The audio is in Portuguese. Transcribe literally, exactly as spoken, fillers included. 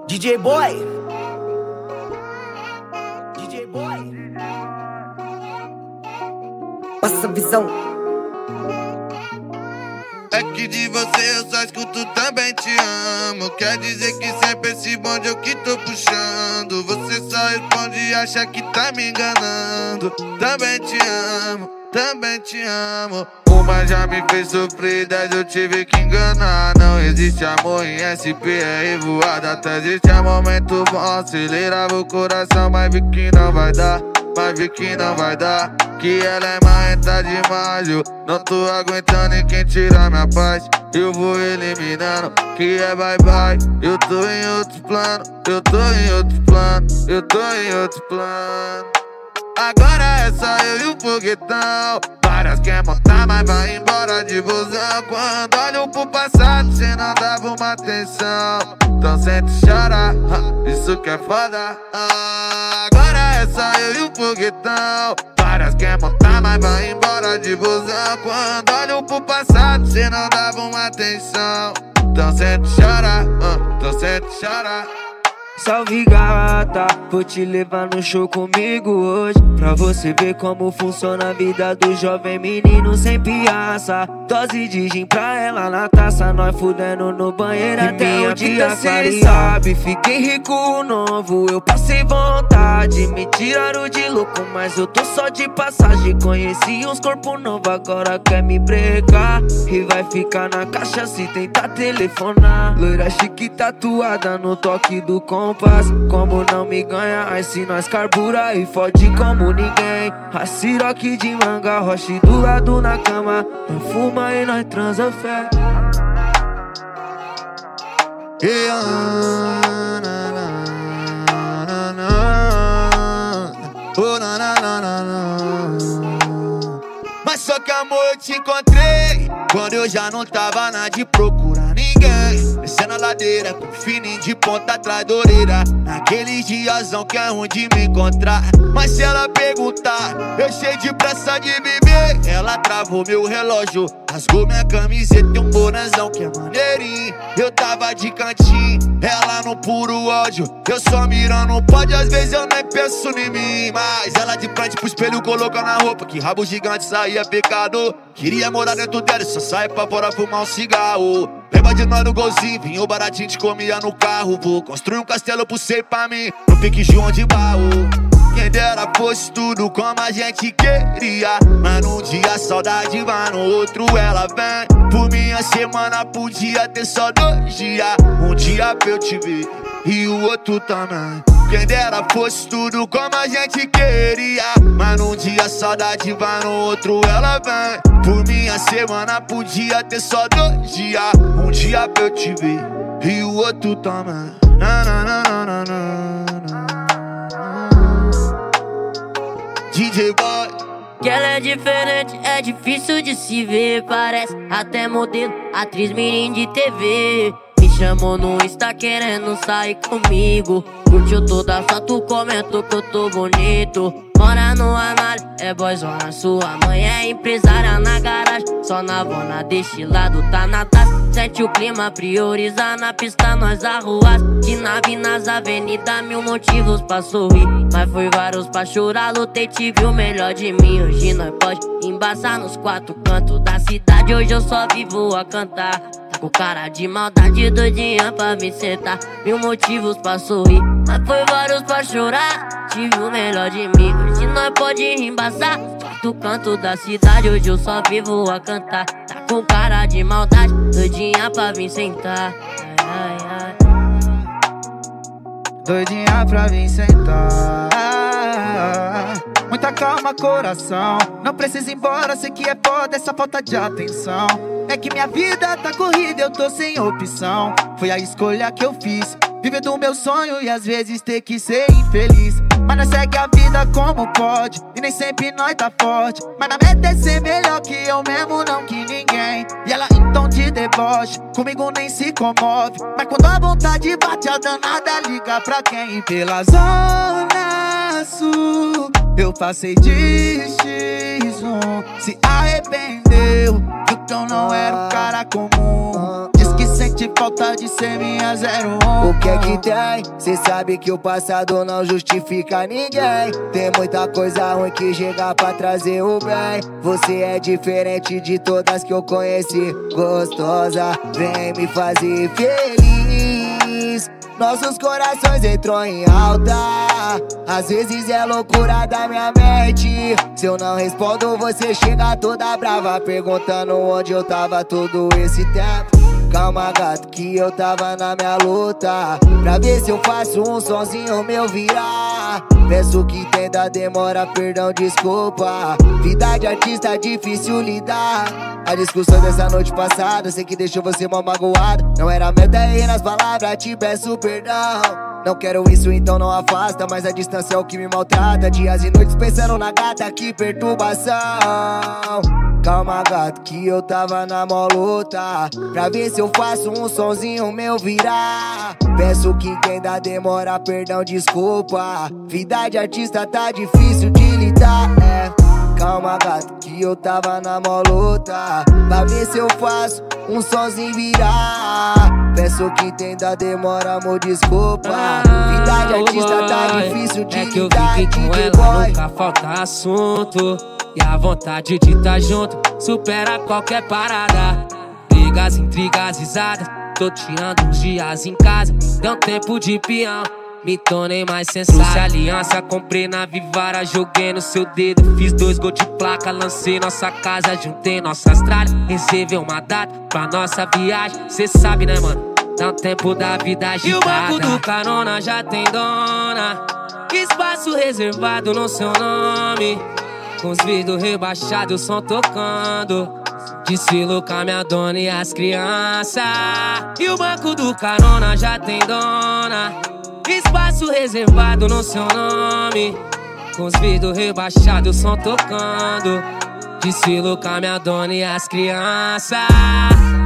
D J Boy, D J Boy, passa a visão. É que de você eu só escuto também te amo. Quer dizer que sempre esse bonde eu que tô puxando. Você só responde e acha que tá me enganando. Também te amo, também te amo. Uma já me fez sofrer, dez eu tive que enganar. Não existe amor em S P, é revoada. Até existe um momento bom, acelerava o coração, mas vi que não vai dar. Mas vi que não vai dar, que ela é marrenta demais. Eu não tô aguentando e quem tira minha paz eu vou eliminando, que é bye bye. Eu tô em outro plano, eu tô em outro plano, eu tô em outro plano. Agora é só eu e o foguetão. Várias quer montar, mas vai embora de busão. Quando olho pro passado, cê não dava uma atenção. Então sente e chora, isso que é foda. ah, Agora é só eu e o foguetão. Várias quer montar, mas vai embora de busão. Quando olho pro passado, cê não dava uma atenção. Então sente e chora, então sente e chora. Salve gata, vou te levar no show comigo hoje, pra você ver como funciona a vida do jovem menino sem piaça. Dose de gin pra ela na taça, nós fudendo no banheiro e até o dia clarear. Sabe, fiquei rico novo, eu passei vontade, me tiraram de louco, mas eu tô só de passagem. Conheci uns corpos novos, agora quer me brecar e vai ficar na caixa se tentar telefonar. Loira chique tatuada no toque do com. Como não me ganha, aí se nós carbura e fode como ninguém. A siroque de manga, roche do lado na cama. Nós fuma e nós transa fé. Yeah, na, na, na, na. Oh, na, na, na, na, na. Mas só que amor eu te encontrei quando eu já não tava na de procurar ninguém. Descendo a ladeira com fininho de ponta atrás da orelha, naqueles diazão que é ruim de me encontrar. Mas se ela perguntar, eu cheio de pressa de viver. Ela travou meu relógio, rasgou minha camiseta e um bonezão que é maneirinho. Eu tava de cantinho, ela no puro ódio, eu só mirando um pódio, às vezes eu nem penso em mim. Mas ela de frente pro espelho colocando a roupa, que rabo gigante saía pecado. Queria morar dentro dela e só saia pra fora fumar um cigarro. Lembra de nós no golzinho, vinho baratinho, te comia no carro. Vou construir um castelo pro você e pra mim, no pique João de Barro. Quem dera fosse tudo como a gente queria, mas num dia a saudade vai, no outro ela vem. Por minha semana podia ter só dois dias, um dia pra eu te ver e o outro também. Quem dera fosse tudo como a gente queria, mas num dia a saudade vai, no outro ela vem. Por minha semana podia ter só dois dias, um dia pra eu te ver e o outro também. Na, na, na, na, na, na. D J Boy. Que ela é diferente, é difícil de se ver. Parece até modelo, atriz mirim de T V. Me chamou no Insta querendo sair comigo. Curtiu toda foto, comentou que eu tô bonito. Mora no Anália, é boyzona, sua mãe é empresária na garagem. Só na vona deste lado tá na taça. Sente o clima, prioriza na pista, nós arruas. De nave nas avenidas, mil motivos pra sorrir, mas foi vários pra chorar. Lutei, tive o melhor de mim. Hoje nós pode embaçar nos quatro cantos da cidade. Hoje eu só vivo a cantar. Tá com cara de maldade, doidinha pra me sentar. Mil motivos pra sorrir, mas foi vários pra chorar. Tive o melhor de mim. Hoje nós pode embaçar quatro cantos da cidade. Hoje eu só vivo a cantar. Tá com cara de maldade, doidinha pra vir sentar. Ai, ai, ai. Doidinha pra vir sentar. Muita calma, coração, não precisa ir embora, sei que é foda essa falta de atenção. É que minha vida tá corrida, eu tô sem opção. Foi a escolha que eu fiz, viver do meu sonho e às vezes ter que ser infeliz. Mas nós segue a vida como pode, e nem sempre nós tá forte. Mas na meta é ser melhor que eu mesmo, não que ninguém. E ela em tom de deboche, comigo nem se comove. Mas quando a vontade bate, a danada liga pra quem? Pela zona sul, eu passei de xis um. Se arrependeu, viu que eu não era um cara comum. Diz que sente senti falta de ser minha zero um. O que é que tem? Cê sabe que o passado não justifica ninguém. Tem muita coisa ruim que chega pra trazer o bem. Você é diferente de todas que eu conheci. Gostosa, vem me fazer feliz. Nossos corações entrou em alta. Às vezes é loucura da minha mente. Se eu não respondo, você chega toda brava, perguntando onde eu tava todo esse tempo. Calma, gato, que eu tava na minha luta pra ver se eu faço um sonzinho meu virar. Peço que tenta, demora, perdão, desculpa. Vida de artista é difícil lidar. A discussão dessa noite passada, sei que deixou você mal magoado. Não era meta, errei nas palavras, te peço perdão. Não quero isso, então não afasta, mas a distância é o que me maltrata. Dias e noites pensando na gata, que perturbação. Calma, gato, que eu tava na mó luta pra ver se eu faço um sonzinho meu virar. Peço que quem dá demora, perdão, desculpa. Vida de artista tá difícil de lidar, é. Calma, gato, que eu tava na mó luta pra ver se eu faço um sonzinho virar. Peço que tenta, demora, amor, desculpa. Vida de artista tá difícil de lidar. É que eu lidar, fiquei com ela, nunca falta assunto. E a vontade de tá junto supera qualquer parada. Brigas, intrigas, risadas. Tô tirando uns dias em casa. Deu tempo de peão, me tornei mais sensato. Trouxe aliança, comprei na Vivara, joguei no seu dedo. Fiz dois gols de placa, lancei nossa casa, juntei nossas tralhas. Reservei uma data pra nossa viagem. Cê sabe, né, mano? Dá um tempo da vida agitada. E o banco do carona já tem dona. Espaço reservado no seu nome. Com os vidros rebaixados, o som tocando. Desfilo com a minha dona e as crianças. E o banco do carona já tem dona. Espaço reservado no seu nome. Com os vidros rebaixados, o som tocando. Desfilo com a minha dona e as crianças.